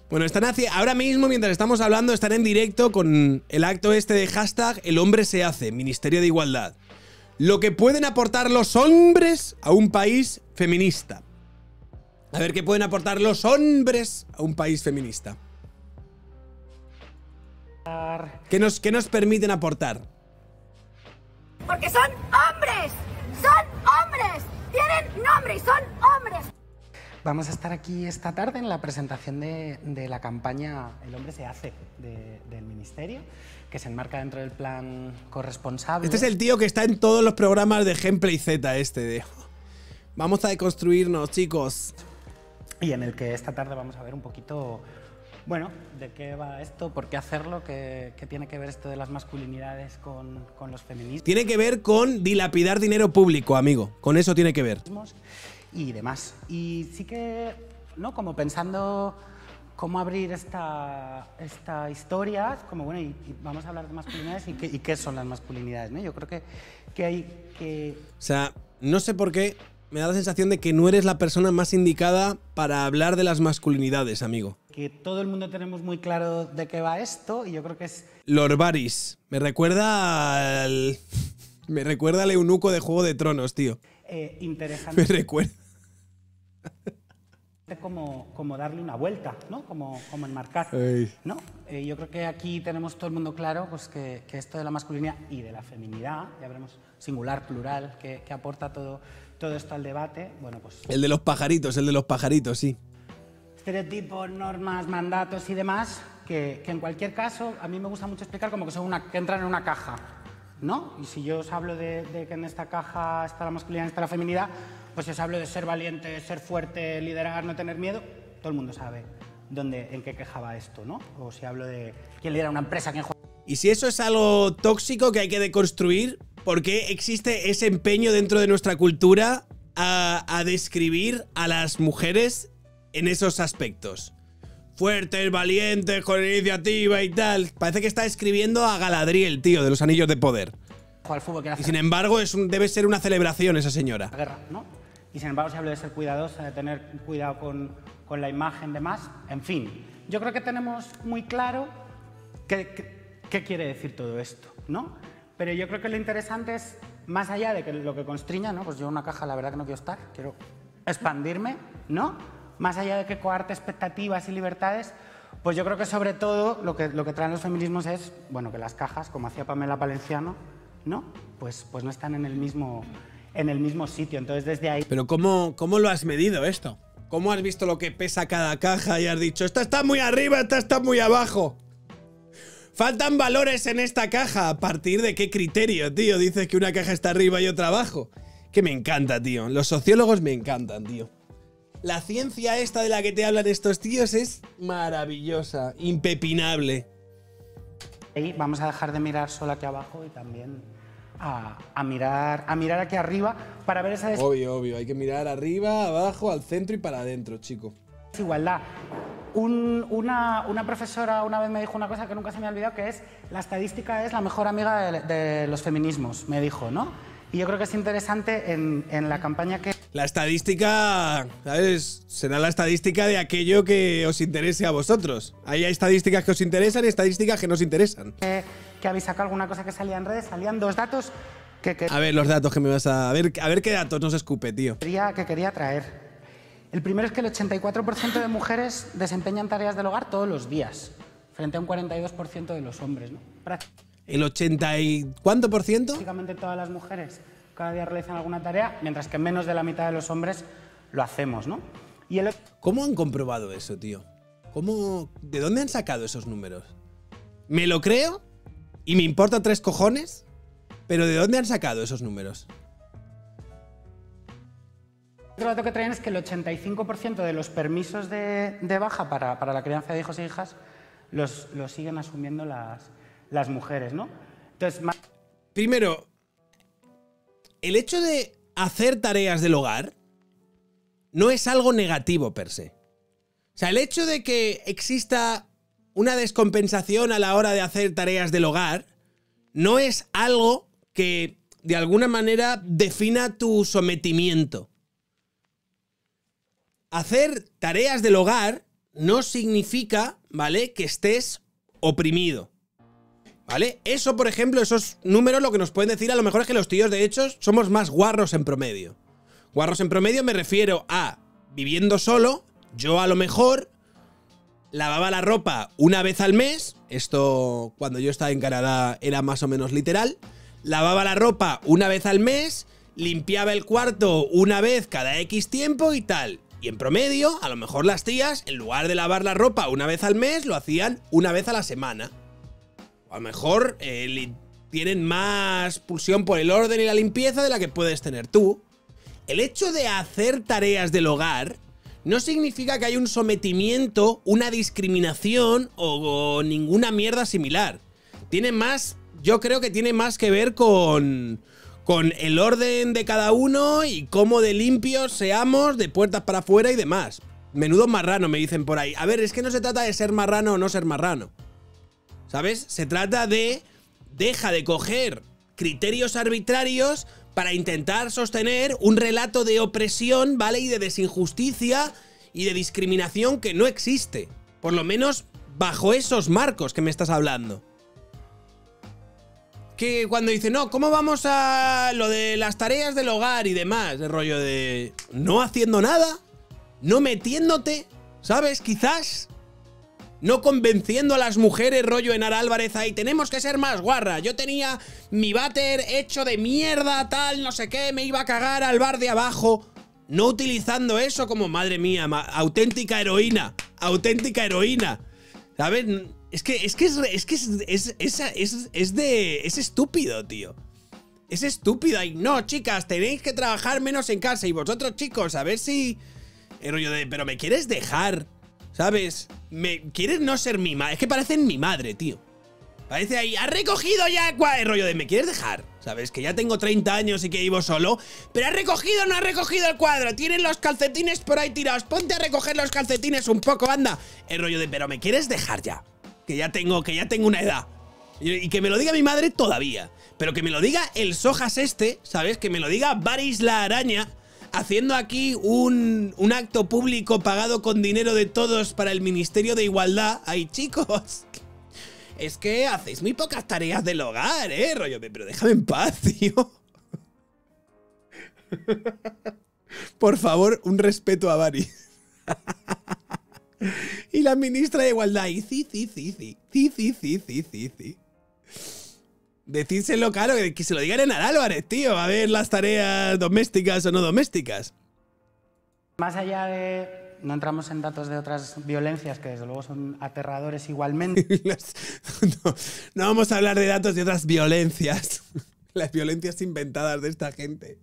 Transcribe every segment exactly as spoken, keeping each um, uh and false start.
Bueno, están hacia, ahora mismo, mientras estamos hablando, están en directo con el acto este de hashtag El hombre se hace, Ministerio de Igualdad. Lo que pueden aportar los hombres a un país feminista. A ver qué pueden aportar los hombres a un país feminista. ¿Qué nos, qué nos permiten aportar? Porque son hombres, son hombres, tienen nombre y son hombres. Vamos a estar aquí esta tarde en la presentación de, de la campaña El hombre se hace de, del Ministerio, que se enmarca dentro del plan corresponsable. Este es el tío que está en todos los programas de Gameplay Z este de... Vamos a deconstruirnos, chicos. Y en el que esta tarde vamos a ver un poquito, bueno, de qué va esto, por qué hacerlo, qué, qué tiene que ver esto de las masculinidades con, con los feminismos. Tiene que ver con dilapidar dinero público, amigo. Con eso tiene que ver. Y demás. Y sí que, ¿no? Como pensando cómo abrir esta, esta historia, como bueno, y, y vamos a hablar de masculinidades y qué, y qué son las masculinidades, ¿no? Yo creo que, que hay que... O sea, no sé por qué me da la sensación de que no eres la persona más indicada para hablar de las masculinidades, amigo. Que todo el mundo tenemos muy claro de qué va esto y yo creo que es... Lord Varys. Me recuerda al... Me recuerda al eunuco de Juego de Tronos, tío. Eh, interesante. Me recuerda. Como, como darle una vuelta, ¿no? Como, como enmarcar, Ay. ¿no? Eh, yo creo que aquí tenemos todo el mundo claro pues, que, que esto de la masculinidad y de la feminidad, ya veremos singular, plural, que, que aporta todo, todo esto al debate, bueno, pues... El de los pajaritos, el de los pajaritos, sí. Estereotipos, normas, mandatos y demás, que, que en cualquier caso a mí me gusta mucho explicar como que, son una, que entran en una caja, ¿no? Y si yo os hablo de, de que en esta caja está la masculinidad y está la feminidad, pues si os hablo de ser valiente, ser fuerte, liderar, no tener miedo, todo el mundo sabe dónde, en qué quejaba esto, ¿no? O si hablo de quién lidera una empresa, quién juega... Y si eso es algo tóxico que hay que deconstruir, ¿por qué existe ese empeño dentro de nuestra cultura a, a describir a las mujeres en esos aspectos? Fuertes, valientes, con iniciativa y tal. Parece que está escribiendo a Galadriel, tío, de los Anillos de Poder. Al fútbol, que y sin embargo, es un, debe ser una celebración esa señora. La guerra, ¿no? Y sin embargo se habla de ser cuidadosa, de tener cuidado con, con la imagen, demás. En fin, yo creo que tenemos muy claro qué, qué, qué quiere decir todo esto, ¿no? Pero yo creo que lo interesante es, más allá de que lo que constriña, ¿no? Pues yo en una caja la verdad que no quiero estar, quiero expandirme, ¿no? Más allá de que coarte expectativas y libertades, pues yo creo que sobre todo lo que, lo que traen los feminismos es, bueno, que las cajas, como hacía Pamela Valenciano, ¿no? Pues, pues no están en el mismo, en el mismo sitio. Entonces desde ahí... Pero ¿cómo, ¿cómo lo has medido esto? ¿Cómo has visto lo que pesa cada caja y has dicho, esta está muy arriba, esta está muy abajo? Faltan valores en esta caja. ¿A partir de qué criterio, tío? Dices que una caja está arriba y otra abajo. Que me encanta, tío. Los sociólogos me encantan, tío. La ciencia esta de la que te hablan estos tíos es maravillosa, impepinable. Y vamos a dejar de mirar solo aquí abajo y también a, a, mirar, a mirar aquí arriba para ver esa Obvio, obvio. Hay que mirar arriba, abajo, al centro y para adentro, chico. desigualdad. Un, una, una profesora una vez me dijo una cosa que nunca se me ha olvidado, que es la estadística es la mejor amiga de, de los feminismos, me dijo, ¿no? Y yo creo que es interesante en, en la campaña que... La estadística, ¿sabes? Será la estadística de aquello que os interese a vosotros. Ahí hay estadísticas que os interesan y estadísticas que no os interesan. Que, que habéis sacado alguna cosa que salía en redes, salían dos datos que, que... A ver, los datos que me vas a... A ver, a ver qué datos nos escupe, tío. Quería, que quería traer. El primero es que el ochenta y cuatro por ciento de mujeres desempeñan tareas del hogar todos los días, frente a un cuarenta y dos por ciento de los hombres, ¿no? ¿El ochenta y cuánto por ciento? Prácticamente todas las mujeres cada día realizan alguna tarea, mientras que menos de la mitad de los hombres lo hacemos, ¿no? Y el... ¿Cómo han comprobado eso, tío? ¿Cómo... ¿De dónde han sacado esos números? Me lo creo y me importa tres cojones, pero ¿de dónde han sacado esos números? Otro dato que traen es que el ochenta y cinco por ciento de los permisos de, de baja para, para la crianza de hijos e hijas los, los siguen asumiendo las, las mujeres, ¿no? Entonces, más... Primero, el hecho de hacer tareas del hogar no es algo negativo per se. O sea, el hecho de que exista una descompensación a la hora de hacer tareas del hogar no es algo que de alguna manera defina tu sometimiento. Hacer tareas del hogar no significa, ¿vale?, que estés oprimido. ¿Vale? Eso, por ejemplo, esos números lo que nos pueden decir a lo mejor es que los tíos, de hecho, somos más guarros en promedio. Guarros en promedio me refiero a viviendo solo, yo a lo mejor lavaba la ropa una vez al mes, esto cuando yo estaba en Canadá era más o menos literal, lavaba la ropa una vez al mes, limpiaba el cuarto una vez cada X tiempo y tal. Y en promedio, a lo mejor las tías, en lugar de lavar la ropa una vez al mes, lo hacían una vez a la semana. A lo mejor eh, tienen más pulsión por el orden y la limpieza de la que puedes tener tú. El hecho de hacer tareas del hogar no significa que haya un sometimiento, una discriminación o, o ninguna mierda similar. Tiene más, yo creo que tiene más que ver con, con el orden de cada uno y cómo de limpios seamos, de puertas para afuera y demás. Menudo marrano, me dicen por ahí. A ver, es que no se trata de ser marrano o no ser marrano, ¿sabes? Se trata de... Deja de coger criterios arbitrarios para intentar sostener un relato de opresión, ¿vale? Y de desinjusticia y de discriminación que no existe. Por lo menos bajo esos marcos que me estás hablando. Que cuando dice, no, ¿cómo vamos a lo de las tareas del hogar y demás? El rollo de... no haciendo nada, no metiéndote, ¿sabes? Quizás... no convenciendo a las mujeres, rollo Enara Álvarez ahí, tenemos que ser más guarra. Yo tenía mi váter hecho de mierda, tal, no sé qué, me iba a cagar al bar de abajo. No utilizando eso como, madre mía, ma auténtica heroína, auténtica heroína. ¿Sabes? Es que es que es, es, que es, es, es, es, es de... es estúpido, tío. Es estúpido. Y no, chicas, tenéis que trabajar menos en casa. Y vosotros, chicos, a ver si... El rollo de, pero ¿me quieres dejar? ¿Sabes? ¿Me quieres no ser mi madre? Es que parecen mi madre, tío. Parece ahí, ¿has recogido ya el rollo de, ¿me quieres dejar? ¿Sabes? Que ya tengo treinta años y que vivo solo. Pero ¿has recogido o no has recogido el cuadro? Tienen los calcetines por ahí tirados. Ponte a recoger los calcetines un poco, anda. El rollo de, pero ¿me quieres dejar ya? Que ya tengo, que ya tengo una edad. Y, y que me lo diga mi madre todavía. Pero que me lo diga el Sojas este, ¿sabes? Que me lo diga Baris la araña, haciendo aquí un, un acto público pagado con dinero de todos para el Ministerio de Igualdad. Ay, chicos, es que hacéis muy pocas tareas del hogar, ¿eh? Rollo, pero déjame en paz, tío. Por favor, un respeto a Bari. Y la ministra de Igualdad. Y sí, sí, sí, sí. Sí, sí, sí, sí, sí, sí. Decídselo, claro, que se lo digan en Álvarez, tío. A ver las tareas domésticas o no domésticas. Más allá de... no entramos en datos de otras violencias que desde luego son aterradores igualmente. no, no vamos a hablar de datos de otras violencias. Las violencias inventadas de esta gente.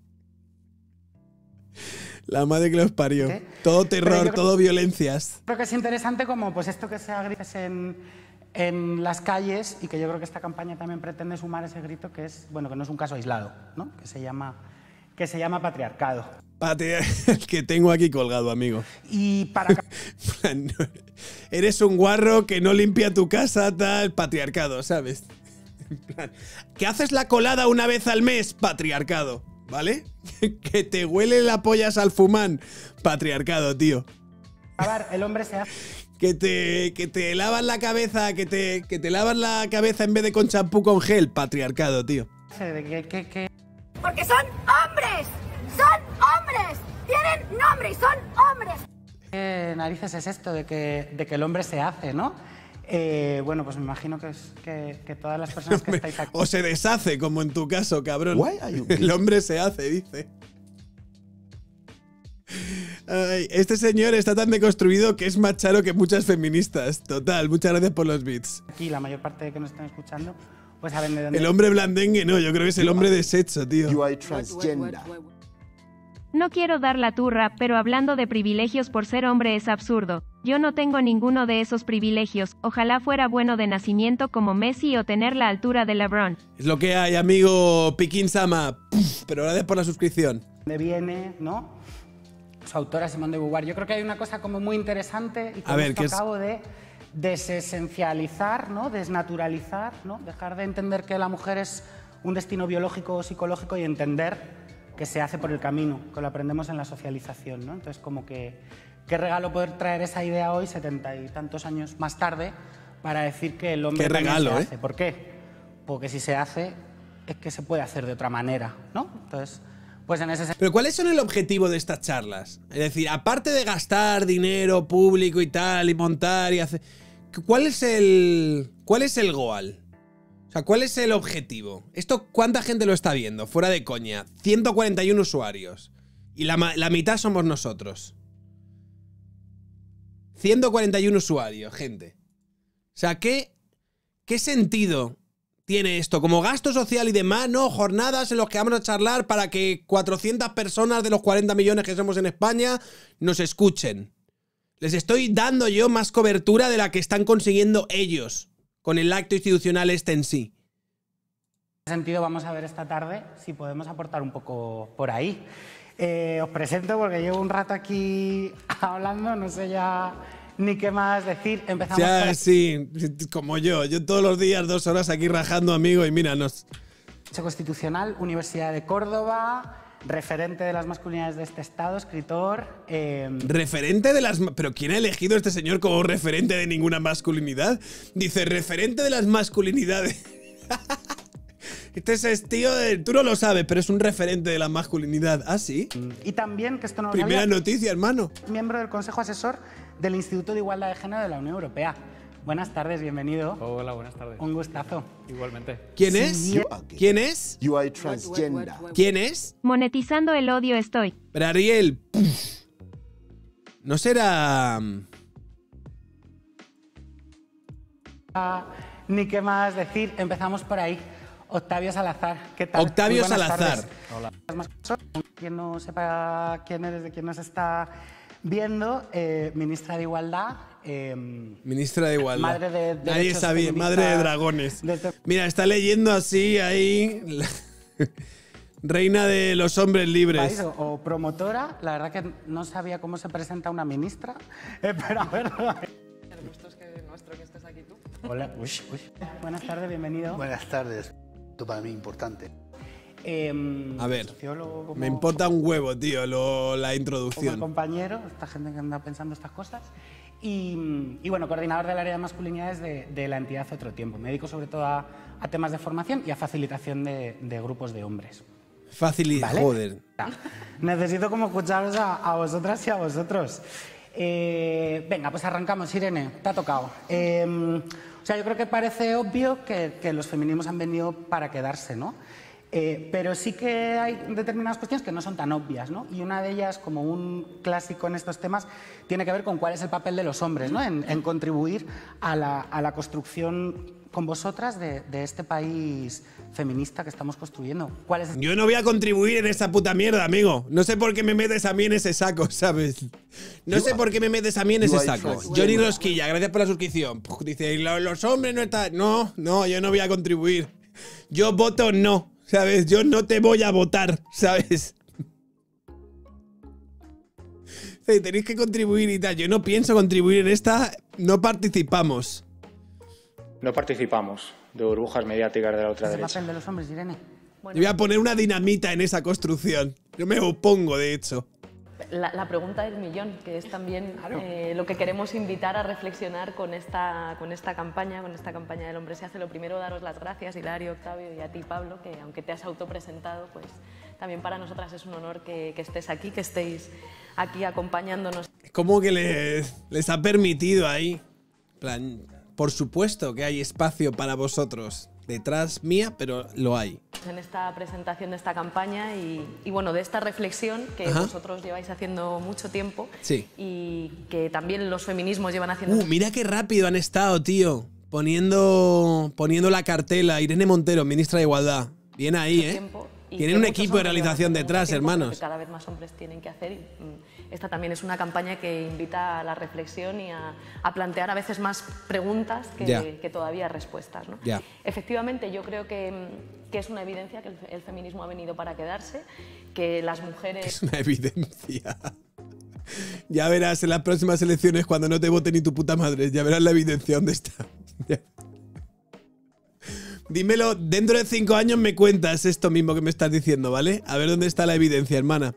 La madre que los parió. ¿Qué? Todo terror, creo, todo violencias. Creo que es interesante como pues esto que se agrita en... en las calles, y que yo creo que esta campaña también pretende sumar ese grito, que es, bueno, que no es un caso aislado, ¿no? Que se llama, que se llama patriarcado. Patria el que tengo aquí colgado, amigo. Y para... Eres un guarro que no limpia tu casa, tal, patriarcado, ¿sabes? En plan, que haces la colada una vez al mes, patriarcado, ¿vale? Que te huele la pollas al fumán, patriarcado, tío. A ver, el hombre se hace... Que te, que te lavas la cabeza, que te, que te lavas la cabeza en vez de con champú con gel, patriarcado, tío. ¿Qué, qué, qué? Porque son hombres, son hombres, tienen nombre y son hombres. ¿Qué narices es esto de que, de que el hombre se hace, no? Eh, bueno, pues me imagino que, es, que, que todas las personas que estáis aquí... O se deshace, como en tu caso, cabrón. El hombre se hace, dice. Ay, este señor está tan deconstruido que es más charo que muchas feministas. Total, muchas gracias por los beats. Aquí la mayor parte de que nos están escuchando, pues saben de dónde... El hombre blandengue, no, yo creo que es el hombre de sexo, tío. You are transgender. No quiero dar la turra, pero hablando de privilegios por ser hombre es absurdo. Yo no tengo ninguno de esos privilegios. Ojalá fuera bueno de nacimiento como Messi o tener la altura de LeBron. Es lo que hay, amigo Pikin Sama. Pero gracias por la suscripción. ¿De viene, no? Su autora Simone de Beauvoir. Yo creo que hay una cosa como muy interesante y con esto acabo de desesencializar, ¿no? Desnaturalizar, ¿no? Dejar de entender que la mujer es un destino biológico o psicológico y entender que se hace por el camino, que lo aprendemos en la socialización, ¿no? Entonces, como que, qué regalo poder traer esa idea hoy, setenta y tantos años más tarde, para decir que el hombre qué también regalo, se ¿eh? hace. ¿Por qué? Porque si se hace, es que se puede hacer de otra manera, ¿no? Entonces, pues en ese sentido... Pero ¿cuál es el objetivo de estas charlas? Es decir, aparte de gastar dinero público y tal, y montar y hacer... ¿Cuál es el... ¿Cuál es el goal? O sea, ¿cuál es el objetivo? ¿Esto cuánta gente lo está viendo? Fuera de coña. ciento cuarenta y uno usuarios. Y la, la mitad somos nosotros. ciento cuarenta y uno usuarios, gente. O sea, ¿qué, qué sentido tiene esto? Como gasto social y demás, ¿no? Jornadas en las que vamos a charlar para que cuatrocientas personas de los cuarenta millones que somos en España nos escuchen. Les estoy dando yo más cobertura de la que están consiguiendo ellos con el acto institucional este en sí. En ese sentido, vamos a ver esta tarde si podemos aportar un poco por ahí. Eh, os presento porque llevo un rato aquí hablando, no sé ya ni qué más decir. Empezamos Ya, por... sí, como yo. Yo todos los días dos horas aquí rajando, amigo, y míranos. Derecho Constitucional, Universidad de Córdoba, referente de las masculinidades de este estado, escritor... Eh... ¿Referente de las... ¿Pero quién ha elegido a este señor como referente de ninguna masculinidad? Dice, referente de las masculinidades. Este es tío de... Tú no lo sabes, pero es un referente de la masculinidad. ¿Ah, sí? Y también, que esto no lo Primera sabía, noticia, hermano. miembro del Consejo Asesor del Instituto de Igualdad de Género de la Unión Europea. Buenas tardes, bienvenido. Hola, buenas tardes. Un gustazo. Igualmente. ¿Quién es? ¿Quién es? You are transgender. ¿Quién es? Monetizando el odio estoy. Pero Ariel... puf, ¿no será...? Ah, ni qué más decir. Empezamos por ahí. Octavio Salazar, ¿qué tal? Octavio Muy buenas Salazar. tardes. Hola. Quien no sepa quién eres, de quién nos está viendo, eh, ministra de Igualdad. Eh, Ministra de Igualdad. Madre de Nadie derechos sabía. feministas Madre de dragones. de este- Mira, está leyendo así ahí... la- Reina de los hombres libres. país, o, o promotora. La verdad que no sabía cómo se presenta una ministra. Eh, pero a ver... Nuestro es que, nuestro que estés aquí tú. Hola. Uy, uy. Buenas tardes, bienvenido. Buenas tardes. Esto para mí es importante. Eh, A ver, sociólogo, como- me importa un huevo, tío, lo- la como introducción. compañero, esta gente que anda pensando estas cosas. Y, y bueno, coordinador del área de masculinidades de, de la entidad Otro Tiempo. Me dedico sobre todo a, a temas de formación y a facilitación de, de grupos de hombres. Fácil y... ¿Vale? Joder. Necesito como escucharos a, a vosotras y a vosotros. Eh, venga, pues arrancamos, Irene, te ha tocado. Eh, o sea, yo creo que parece obvio que, que los feminismos han venido para quedarse, ¿no? Eh, pero sí que hay determinadas cuestiones que no son tan obvias, ¿no? Y una de ellas, como un clásico en estos temas, tiene que ver con cuál es el papel de los hombres, ¿no? En, en contribuir a la, a la construcción con vosotras de, de este país feminista que estamos construyendo. ¿Cuál es? Yo no voy a contribuir en esa puta mierda, amigo. No sé por qué me metes a mí en ese saco, ¿sabes? No sé por qué me metes a mí en ese saco. Johnny Rosquilla, gracias por la suscripción. Puf, dice, "Y lo- los hombres no están..." No, no, yo no voy a contribuir. Yo voto no, ¿sabes? Yo no te voy a votar, ¿sabes? Sí, tenéis que contribuir y tal. Yo no pienso contribuir en esta. No participamos. No participamos de burbujas mediáticas de la ¿Es el ultraderecha. papel de los hombres, Irene? Yo voy a poner una dinamita en esa construcción. Yo me opongo, de hecho. La, la pregunta del millón, que es también eh, lo que queremos invitar a reflexionar con esta, con esta campaña, con esta campaña del Hombre se hace. Lo primero, daros las gracias, Hilario, Octavio, y a ti, Pablo, que aunque te has autopresentado, pues también para nosotras es un honor que, que estés aquí, que estéis aquí acompañándonos. ¿Cómo que les, les ha permitido ahí? En plan, por supuesto que hay espacio para vosotros. Detrás mía, pero lo hay. En esta presentación de esta campaña y, y bueno, de esta reflexión que Ajá. vosotros lleváis haciendo mucho tiempo Sí. y que también los feminismos llevan haciendo. Uh, mira qué rápido han estado, tío. Poniendo, poniendo la cartela. Irene Montero, ministra de Igualdad. Bien ahí, mucho ¿eh? tiempo y Tienen que un muchos equipo de hombres realización llevan haciendo detrás, mucho tiempo, hermanos. pero que cada vez más hombres tienen que hacer. Y, mm, esta también es una campaña que invita a la reflexión y a, a plantear a veces más preguntas que, Ya. que todavía respuestas, ¿no? Ya. Efectivamente, yo creo que, mm, que es una evidencia que el, el feminismo ha venido para quedarse, que las mujeres... Es una evidencia. Ya verás en las próximas elecciones cuando no te vote ni tu puta madre. Ya verás la evidencia dónde está. Ya. Dímelo, dentro de cinco años me cuentas esto mismo que me estás diciendo, ¿vale? A ver dónde está la evidencia, hermana.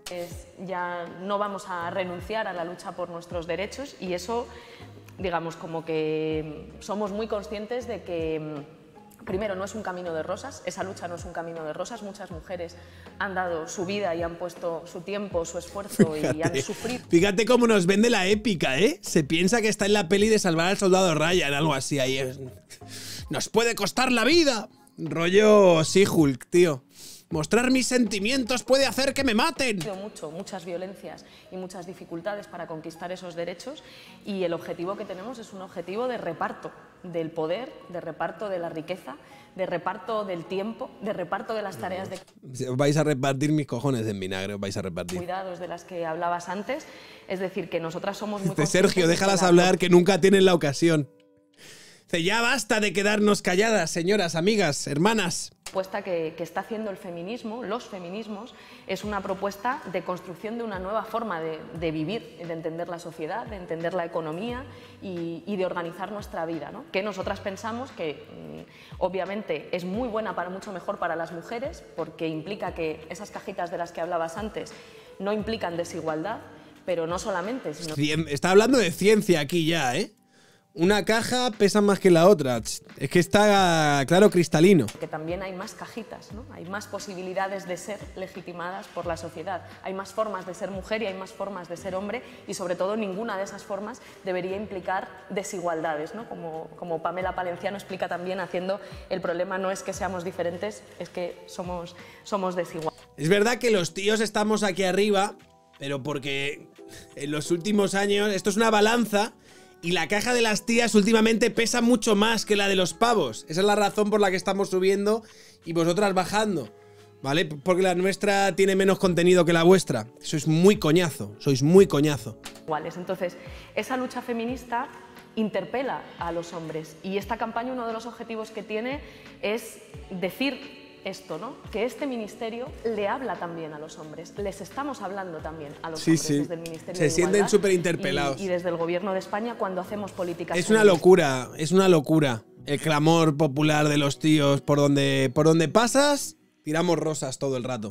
Ya no vamos a renunciar a la lucha por nuestros derechos y eso, digamos, como que somos muy conscientes de que, primero, no es un camino de rosas, esa lucha no es un camino de rosas. Muchas mujeres han dado su vida y han puesto su tiempo, su esfuerzo y Fíjate, han sufrido. Fíjate cómo nos vende la épica, ¿eh? Se piensa que está en la peli de Salvar al Soldado Ryan, algo así ahí. Es... ¡Nos puede costar la vida! Rollo She-Hulk, tío. Mostrar mis sentimientos puede hacer que me maten. Mucho, muchas violencias y muchas dificultades para conquistar esos derechos y el objetivo que tenemos es un objetivo de reparto del poder, de reparto de la riqueza, de reparto del tiempo, de reparto de las tareas de Os vais a repartir mis cojones en vinagre, os vais a repartir. cuidados de las que hablabas antes. Es decir, que nosotras somos muy Este Sergio, déjalas hablar, que nunca tienen la ocasión. Dice, ya basta de quedarnos calladas, señoras, amigas, hermanas. La propuesta que, que está haciendo el feminismo, los feminismos, es una propuesta de construcción de una nueva forma de, de vivir, de entender la sociedad, de entender la economía y, y de organizar nuestra vida, ¿no? Que nosotras pensamos que mmm, obviamente es muy buena, para mucho mejor para las mujeres, porque implica que esas cajitas de las que hablabas antes no implican desigualdad, pero no solamente, sino... Está hablando de ciencia aquí ya, ¿eh? Una caja pesa más que la otra. Es que está claro cristalino. Que también hay más cajitas, ¿no? Hay más posibilidades de ser legitimadas por la sociedad. Hay más formas de ser mujer y hay más formas de ser hombre y sobre todo ninguna de esas formas debería implicar desigualdades, ¿no? Como, como Pamela Palenciano explica también, haciendo el problema no es que seamos diferentes, es que somos, somos desiguales. Es verdad que los tíos estamos aquí arriba, pero porque en los últimos años esto es una balanza. Y la caja de las tías últimamente pesa mucho más que la de los pavos. Esa es la razón por la que estamos subiendo y vosotras bajando, ¿vale? Porque la nuestra tiene menos contenido que la vuestra. Sois muy coñazo, sois muy coñazo. Entonces, esa lucha feminista interpela a los hombres y esta campaña, uno de los objetivos que tiene es decir esto, ¿no? Que este ministerio le habla también a los hombres, les estamos hablando también a los sí, hombres sí. desde el Ministerio Se de sienten Igualdad súper interpelados. Y, y desde el Gobierno de España cuando hacemos políticas. Es una locura, es una locura. El clamor popular de los tíos, por donde, por donde pasas, tiramos rosas todo el rato.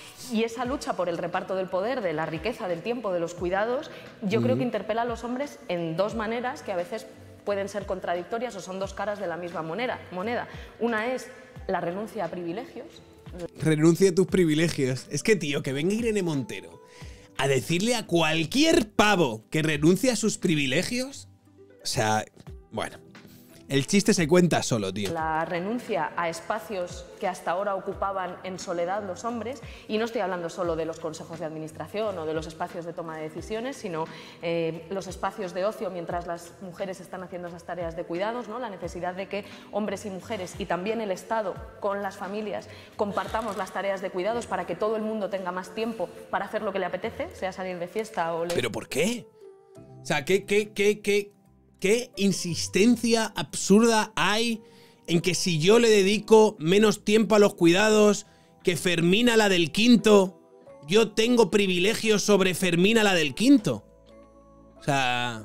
Y esa lucha por el reparto del poder, de la riqueza, del tiempo, de los cuidados, yo mm. creo que interpela a los hombres en dos maneras que a veces pueden ser contradictorias o son dos caras de la misma moneda. moneda. Una es la renuncia a privilegios. Renuncia a tus privilegios. Es que, tío, que venga Irene Montero a decirle a cualquier pavo que renuncie a sus privilegios. O sea, bueno, el chiste se cuenta solo, tío. La renuncia a espacios que hasta ahora ocupaban en soledad los hombres, y no estoy hablando solo de los consejos de administración o de los espacios de toma de decisiones, sino eh, los espacios de ocio mientras las mujeres están haciendo esas tareas de cuidados, ¿no? La necesidad de que hombres y mujeres y también el Estado con las familias compartamos las tareas de cuidados para que todo el mundo tenga más tiempo para hacer lo que le apetece, sea salir de fiesta o... Le... ¿Pero por qué? O sea, ¿qué, qué, qué, qué, qué insistencia absurda hay en que si yo le dedico menos tiempo a los cuidados que Fermina la del quinto, yo tengo privilegios sobre Fermina la del quinto? O sea,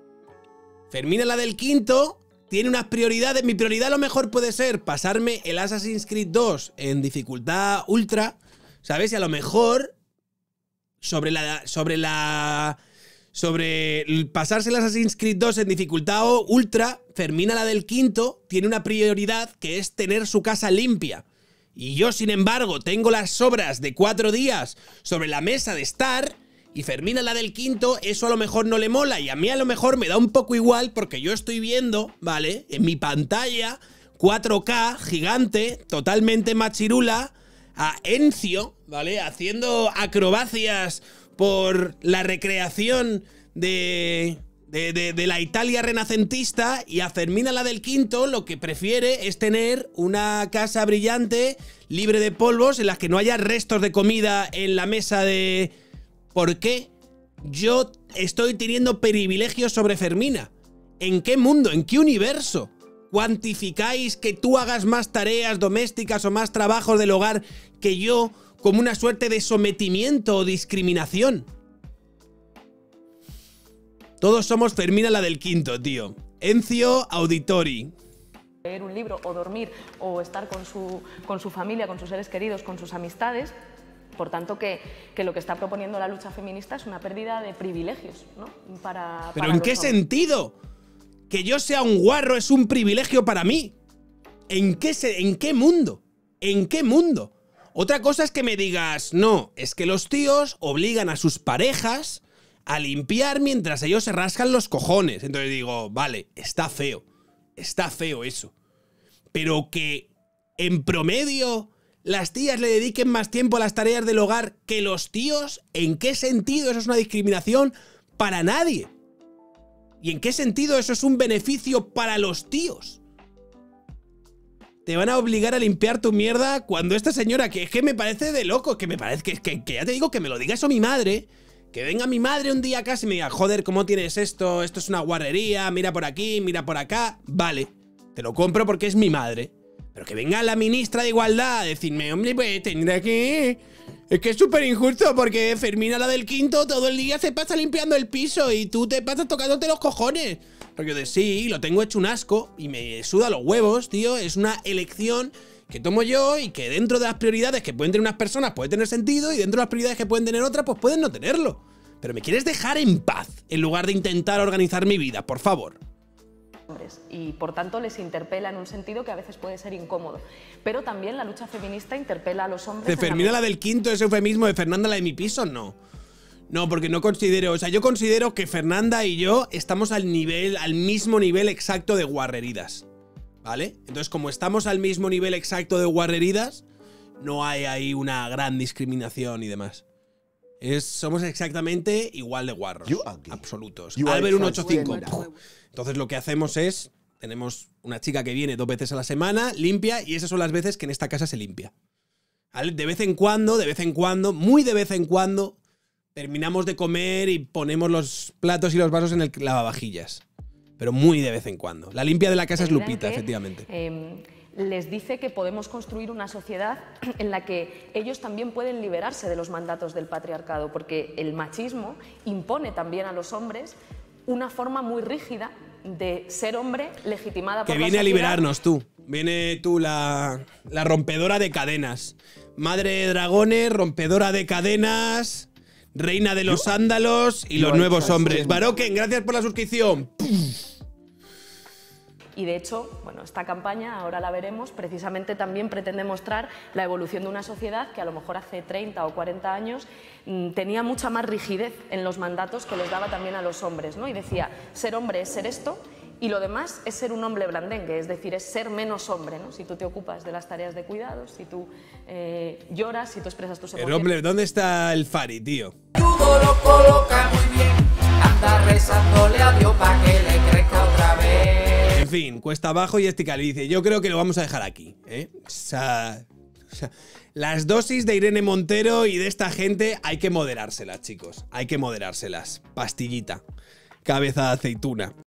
Fermina la del quinto tiene unas prioridades. Mi prioridad a lo mejor puede ser pasarme el Assassin's Creed dos en dificultad ultra, ¿sabes? Y a lo mejor sobre la... sobre la... Sobre el pasarse el Assassin's Creed dos en dificultad ultra, Fermina la del quinto tiene una prioridad que es tener su casa limpia. Y yo, sin embargo, tengo las sobras de cuatro días sobre la mesa de estar, y Fermina la del quinto, eso a lo mejor no le mola, y a mí a lo mejor me da un poco igual porque yo estoy viendo, ¿vale? En mi pantalla, cuatro K, gigante, totalmente machirula, a Encio, ¿vale? Haciendo acrobacias por la recreación de, de, de, de la Italia renacentista, y a Fermina la del quinto lo que prefiere es tener una casa brillante, libre de polvos, en las que no haya restos de comida en la mesa de... ¿Por qué yo estoy teniendo privilegios sobre Fermina? ¿En qué mundo? ¿En qué universo cuantificáis que tú hagas más tareas domésticas o más trabajos del hogar que yo, como una suerte de sometimiento o discriminación? Todos somos Fermina la del quinto, tío. Encio Auditori. leer un libro o dormir o estar con su, con su familia, con sus seres queridos, con sus amistades. Por tanto, que, que lo que está proponiendo la lucha feminista es una pérdida de privilegios, ¿no? Para, ¿Pero para en los qué hombres. sentido? Que yo sea un guarro es un privilegio para mí. ¿En qué, se, ¿En qué mundo? ¿En qué mundo? Otra cosa es que me digas, no, es que los tíos obligan a sus parejas a limpiar mientras ellos se rascan los cojones. Entonces digo, vale, está feo. Está feo eso. Pero que en promedio las tías le dediquen más tiempo a las tareas del hogar que los tíos, ¿en qué sentido eso es una discriminación para nadie? ¿Y en qué sentido eso es un beneficio para los tíos? Te van a obligar a limpiar tu mierda cuando esta señora, que es que me parece de loco, que me parece que, que, que ya te digo que me lo diga eso mi madre, que venga mi madre un día a casa y me diga, joder, ¿cómo tienes esto? Esto es una guarrería, mira por aquí, mira por acá. Vale, te lo compro porque es mi madre. Pero que venga la ministra de Igualdad a decirme, hombre, pues tendrá que... Es que es súper injusto porque Fermina, la del quinto, todo el día se pasa limpiando el piso y tú te pasas tocándote los cojones. Porque de sí, lo tengo hecho un asco y me suda los huevos, tío. Es una elección que tomo yo y que dentro de las prioridades que pueden tener unas personas puede tener sentido y dentro de las prioridades que pueden tener otras, pues pueden no tenerlo. Pero me quieres dejar en paz en lugar de intentar organizar mi vida, por favor. Y por tanto les interpela en un sentido que a veces puede ser incómodo. Pero también la lucha feminista interpela a los hombres. ¿De Fermina la del quinto es eufemismo? ¿De Fernanda la de mi piso? No. No, porque no considero... O sea, yo considero que Fernanda y yo estamos al nivel, al mismo nivel exacto de guarreridas. ¿Vale? Entonces, como estamos al mismo nivel exacto de guarreridas, no hay ahí una gran discriminación y demás. Es, somos exactamente igual de guarros. Absolutos. Albert ciento ochenta y cinco. Entonces lo que hacemos es, tenemos una chica que viene dos veces a la semana, limpia, y esas son las veces que en esta casa se limpia. ¿Vale? De vez en cuando, de vez en cuando, muy de vez en cuando, terminamos de comer y ponemos los platos y los vasos en el lavavajillas. Pero muy de vez en cuando. La limpia de la casa es Lupita, que, efectivamente. Eh, les dice que podemos construir una sociedad en la que ellos también pueden liberarse de los mandatos del patriarcado, porque el machismo impone también a los hombres una forma muy rígida de ser hombre legitimada por la sociedad. Que viene a liberarnos tú. Viene tú la, la rompedora de cadenas. Madre de dragones, rompedora de cadenas, reina de los sándalos y los nuevos hombres. Baroken, gracias por la suscripción. Y de hecho, bueno, esta campaña, ahora la veremos, precisamente también pretende mostrar la evolución de una sociedad que a lo mejor hace treinta o cuarenta años mmm, tenía mucha más rigidez en los mandatos que les daba también a los hombres, ¿no? Y decía, ser hombre es ser esto y lo demás es ser un hombre blandengue, es decir, es ser menos hombre, ¿no? Si tú te ocupas de las tareas de cuidados, si tú eh, lloras, si tú expresas tus emociones. Pero hombre, ¿dónde está el Fari, tío? Todo lo coloca muy bien, anda rezándole a Dios para que le crezca otra vez. En fin, cuesta abajo y Estica le dice, yo creo que lo vamos a dejar aquí, ¿eh? O sea, o sea, las dosis de Irene Montero y de esta gente hay que moderárselas, chicos. Hay que moderárselas. Pastillita. Cabeza de aceituna.